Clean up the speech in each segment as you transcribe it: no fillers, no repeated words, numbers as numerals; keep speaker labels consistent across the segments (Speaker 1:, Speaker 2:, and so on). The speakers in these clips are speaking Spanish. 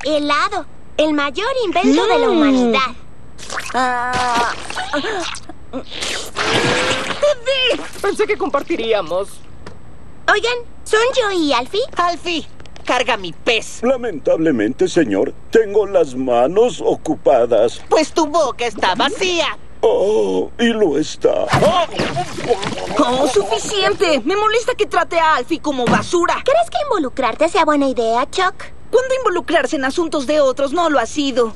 Speaker 1: Helado, el mayor invento de la humanidad.
Speaker 2: Pensé que compartiríamos.
Speaker 1: Oigan, ¿son Joey y Alfie?
Speaker 3: Alfie, carga mi pez.
Speaker 4: Lamentablemente, señor, tengo las manos ocupadas.
Speaker 3: Pues tu boca está vacía.
Speaker 4: Oh, y lo está.
Speaker 5: ¡Oh, suficiente! Me molesta que trate a Alfie como basura.
Speaker 1: ¿Crees que involucrarte sea buena idea, Chuck?
Speaker 5: ¿Cuándo involucrarse en asuntos de otros no lo ha sido?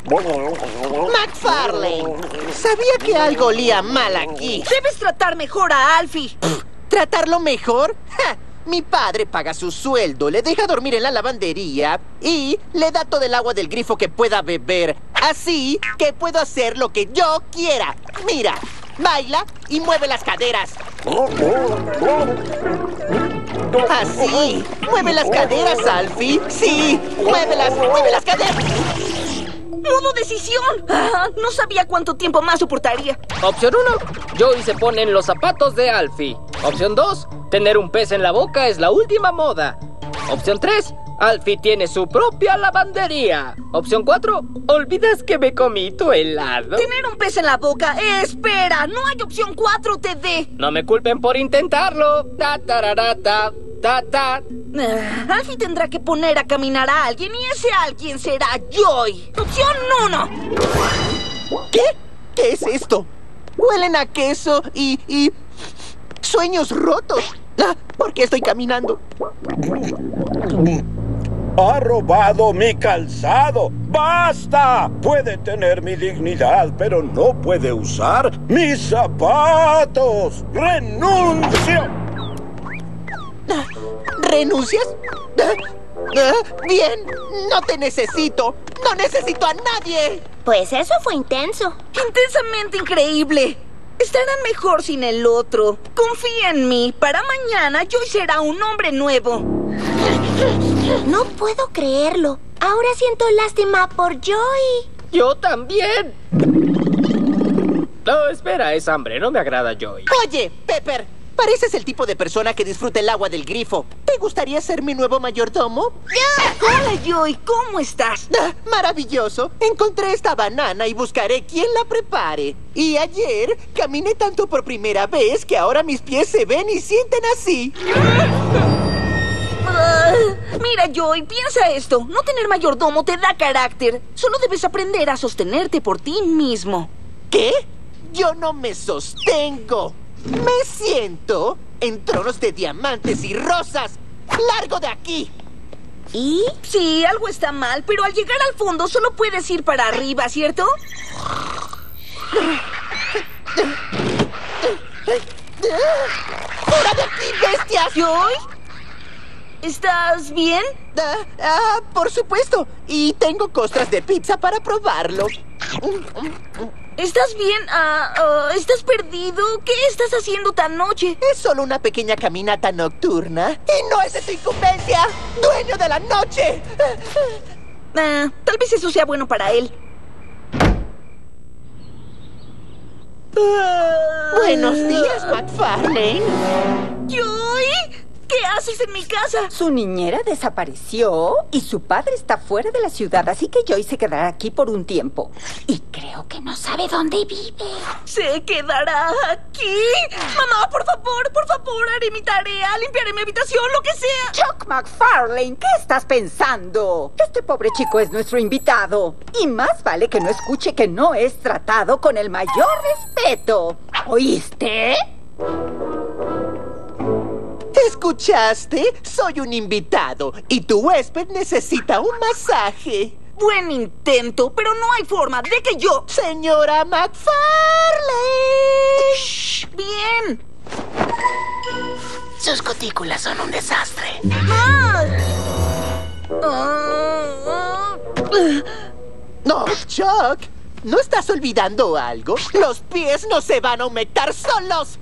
Speaker 3: McFarlane, sabía que algo olía mal aquí.
Speaker 5: Debes tratar mejor a Alfie.
Speaker 3: ¿Tratarlo mejor? ¡Ja! Mi padre paga su sueldo, le deja dormir en la lavandería y le da todo el agua del grifo que pueda beber. Así que puedo hacer lo que yo quiera. Mira, baila y mueve las caderas. Así. Mueve las caderas, Alfie. Sí, mueve las caderas.
Speaker 5: ¡Modo decisión! No sabía cuánto tiempo más soportaría.
Speaker 2: Opción 1. Joey se pone en los zapatos de Alfie. Opción 2. Tener un pez en la boca es la última moda. Opción 3. Alfie tiene su propia lavandería. Opción 4. ¿Olvidas que me comí tu helado?
Speaker 5: Tener un pez en la boca. ¡Espera! No hay opción 4, TD.
Speaker 2: No me culpen por intentarlo. Ta tararata, ta ta.
Speaker 5: Alfie tendrá que poner a caminar a alguien y ese alguien será Joey. Opción 1.
Speaker 3: ¿Qué? ¿Qué es esto? Huelen a queso y sueños rotos. ¿Por qué estoy caminando?
Speaker 4: ¡Ha robado mi calzado! ¡Basta! Puede tener mi dignidad, pero no puede usar mis zapatos. ¡Renuncio!
Speaker 3: ¿Renuncias? Bien, no te necesito. No necesito a nadie.
Speaker 1: Pues eso fue intenso.
Speaker 5: Intensamente increíble. Estarán mejor sin el otro. Confía en mí. Para mañana, Joey será un hombre nuevo.
Speaker 1: No puedo creerlo. Ahora siento lástima por Joey.
Speaker 2: Yo también. No, espera, es hambre. No me agrada Joey.
Speaker 3: Oye, Pepper, pareces el tipo de persona que disfruta el agua del grifo. ¿Te gustaría ser mi nuevo mayordomo?
Speaker 5: Hola, Joey. ¿Cómo estás?
Speaker 3: Maravilloso. Encontré esta banana y buscaré quién la prepare. Y ayer caminé tanto por primera vez que ahora mis pies se ven y sienten así.
Speaker 5: Mira, Joey, piensa esto. No tener mayordomo te da carácter. Solo debes aprender a sostenerte por ti mismo.
Speaker 3: ¿Qué? Yo no me sostengo. Me siento en tronos de diamantes y rosas. ¡Largo de aquí!
Speaker 1: ¿Y?
Speaker 5: Sí, algo está mal, pero al llegar al fondo solo puedes ir para arriba, ¿cierto?
Speaker 3: ¡Fuera de aquí, bestias!
Speaker 5: ¿Joey? ¿Estás bien?
Speaker 3: Por supuesto. Y tengo costras de pizza para probarlo.
Speaker 5: ¿Estás bien? ¿Estás perdido? ¿Qué estás haciendo tan noche?
Speaker 3: Es solo una pequeña caminata nocturna. Y no es de tu incumbencia, dueño de la noche.
Speaker 5: Tal vez eso sea bueno para él.
Speaker 3: Buenos días, McFarlane.
Speaker 5: ¿Joey? ¿Qué haces en mi casa?
Speaker 6: Su niñera desapareció y su padre está fuera de la ciudad, así que Joey se quedará aquí por un tiempo. Y creo que no sabe dónde vive.
Speaker 5: ¿Se quedará aquí? Mamá, por favor, haré mi tarea, limpiaré mi habitación, lo que sea.
Speaker 6: Chuck McFarlane, ¿qué estás pensando? Este pobre chico es nuestro invitado. Y más vale que no escuche que no es tratado con el mayor respeto. ¿Oíste?
Speaker 3: ¿Escuchaste? Soy un invitado y tu huésped necesita un masaje.
Speaker 5: Buen intento, pero no hay forma de que yo...
Speaker 3: Señora McFarlane.
Speaker 5: ¡Shh! Bien.
Speaker 3: Sus cutículas son un desastre. No, Chuck, ¿no estás olvidando algo? Los pies no se van a humectar solos.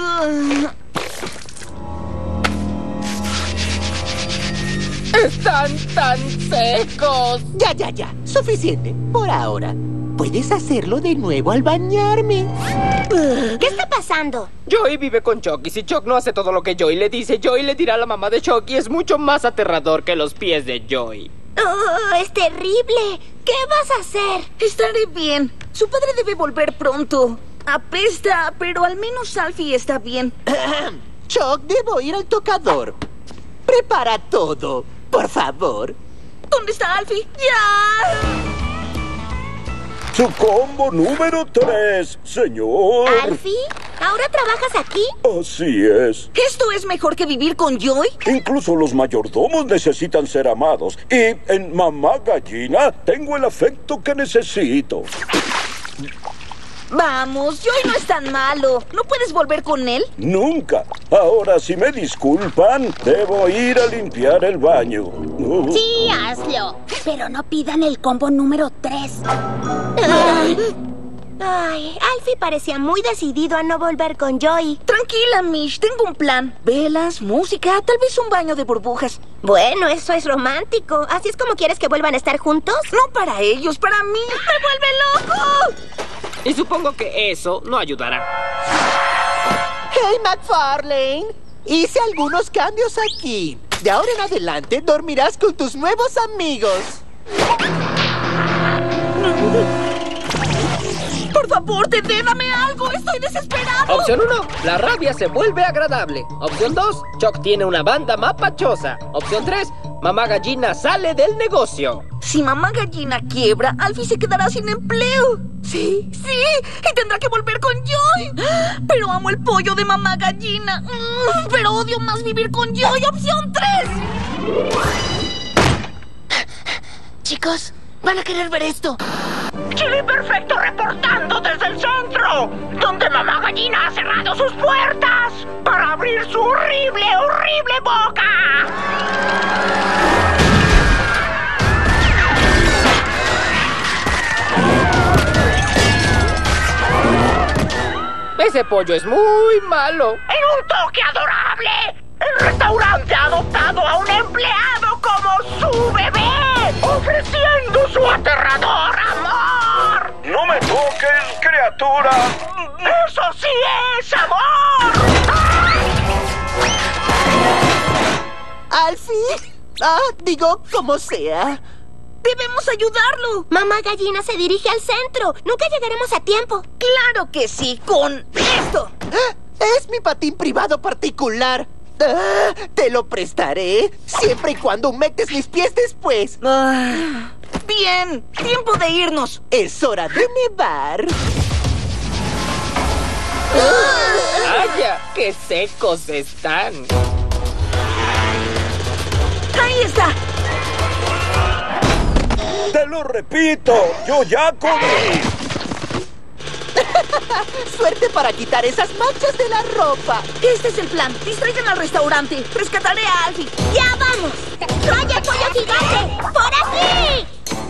Speaker 2: ¡Están tan secos!
Speaker 3: Ya. Suficiente. Por ahora. Puedes hacerlo de nuevo al bañarme.
Speaker 1: ¿Qué está pasando?
Speaker 2: Joey vive con Chuck y si Chuck no hace todo lo que Joey le dice, Joey le dirá a la mamá de Chuck y es mucho más aterrador que los pies de Joey.
Speaker 1: Oh, es terrible. ¿Qué vas a hacer?
Speaker 5: Estaré bien. Su padre debe volver pronto. Apesta, pero al menos Alfie está bien.
Speaker 3: Chuck, debo ir al tocador. Prepara todo, por favor.
Speaker 5: ¿Dónde está Alfie? ¡Ya!
Speaker 4: Su combo número 3, señor.
Speaker 1: ¿Alfie? ¿Ahora trabajas aquí?
Speaker 4: Así es.
Speaker 5: ¿Esto es mejor que vivir con Joy?
Speaker 4: Incluso los mayordomos necesitan ser amados. Y en Mamá Gallina tengo el afecto que necesito.
Speaker 5: Vamos, Joy no es tan malo. ¿No puedes volver con él?
Speaker 4: Nunca. Ahora, si me disculpan, debo ir a limpiar el baño.
Speaker 1: Sí, hazlo. Pero no pidan el combo número 3. Ay, Alfie parecía muy decidido a no volver con Joy.
Speaker 5: Tranquila, Mish, tengo un plan. Velas, música, tal vez un baño de burbujas.
Speaker 1: Bueno, eso es romántico. ¿Así es como quieres que vuelvan a estar juntos?
Speaker 5: No para ellos, para mí. ¡Me vuelve loco!
Speaker 2: Y supongo que eso no ayudará.
Speaker 3: Hey, McFarlane. Hice algunos cambios aquí. De ahora en adelante dormirás con tus nuevos amigos.
Speaker 5: Por favor, Tete, dame algo. Estoy desesperado.
Speaker 2: Opción 1, la rabia se vuelve agradable. Opción 2, Chuck tiene una banda mapachosa. Opción 3, Mamá Gallina sale del negocio.
Speaker 5: Si Mamá Gallina quiebra, Alfie se quedará sin empleo. Sí, y tendrá que volver con Joy. Pero amo el pollo de Mamá Gallina. Pero odio más vivir con Joy. Opción 3.
Speaker 1: Chicos, van a querer ver esto.
Speaker 7: Chili Perfecto reportando desde el centro, donde Mamá Gallina ha cerrado sus puertas para abrir su horrible, horrible boca.
Speaker 2: Ese pollo es muy malo.
Speaker 7: En un toque adorable, el restaurante ha adoptado a un empleado como su bebé, ofreciendo su aterrador amor.
Speaker 4: ¡No me toques, criatura!
Speaker 7: ¡Eso sí es amor!
Speaker 3: ¿Alfie? Digo, como sea.
Speaker 5: Debemos ayudarlo.
Speaker 1: Mamá Gallina se dirige al centro. Nunca llegaremos a tiempo.
Speaker 5: Claro que sí, con esto.
Speaker 3: Es mi patín privado particular. Te lo prestaré, siempre y cuando humectes mis pies después.
Speaker 5: Bien, tiempo de irnos.
Speaker 3: Es hora de nevar.
Speaker 2: ¡Vaya! ¡Qué secos están!
Speaker 5: Ahí está.
Speaker 4: ¡Te lo repito! ¡Yo ya comí!
Speaker 3: Suerte para quitar esas manchas de la ropa.
Speaker 5: Este es el plan. Distraigan al restaurante. Rescataré a Alfie.
Speaker 1: ¡Ya vamos! ¡Vaya el pollo gigante! ¡Por aquí!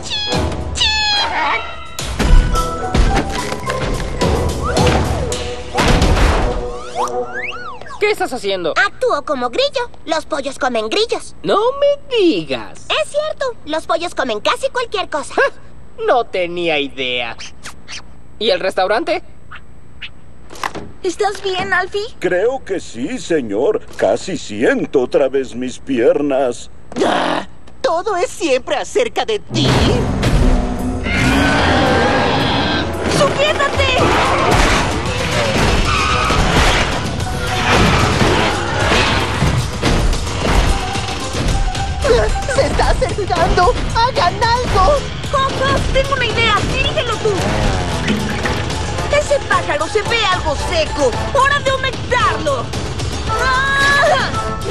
Speaker 2: ¿Qué estás haciendo?
Speaker 1: Actúo como grillo. Los pollos comen grillos.
Speaker 2: No me digas.
Speaker 1: Es cierto, los pollos comen casi cualquier cosa.
Speaker 2: No tenía idea. ¿Y el restaurante?
Speaker 5: ¿Estás bien, Alfie?
Speaker 4: Creo que sí, señor. Casi siento otra vez mis piernas.
Speaker 3: ¿Todo es siempre acerca de ti?
Speaker 5: ¡Sujétate!
Speaker 3: ¡Se está acercando! ¡Hagan algo!
Speaker 5: ¡Coco! Tengo una idea. Dirígelo tú. Ese pájaro se ve algo seco. ¡Hora de humectarlo! ¡Ah!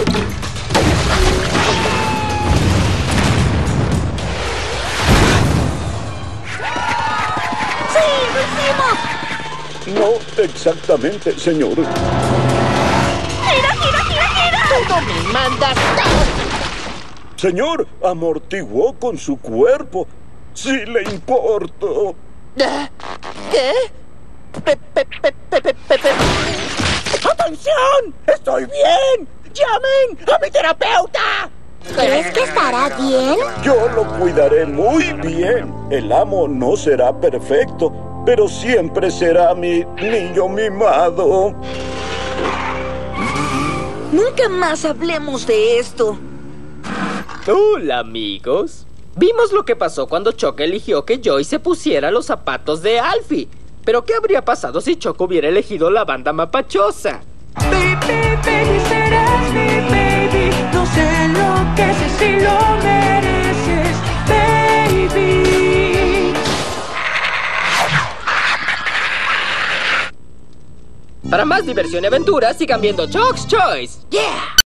Speaker 5: ¡Sí! ¡Lo hicimos!
Speaker 4: No exactamente, señor.
Speaker 5: ¡Gira, gira, gira, gira!
Speaker 3: ¡Tú no me mandas!
Speaker 4: Señor, amortiguó con su cuerpo. Sí le importo.
Speaker 3: ¿Qué?
Speaker 7: ¡Atención! ¡Estoy bien! ¡Llamen a mi terapeuta!
Speaker 1: ¿Crees que estará bien?
Speaker 4: Yo lo cuidaré muy bien. El amo no será perfecto, pero siempre será mi niño mimado.
Speaker 5: Nunca más hablemos de esto.
Speaker 2: Hola, amigos. Vimos lo que pasó cuando Choco eligió que Joy se pusiera los zapatos de Alfie. Pero ¿qué habría pasado si Choco hubiera elegido la banda mapachosa?
Speaker 8: Baby, baby, serás mi baby. No sé lo que es si lo mereces, baby.
Speaker 2: Para más diversión y aventura, sigan viendo Choc's Choice.
Speaker 5: ¡Yeah!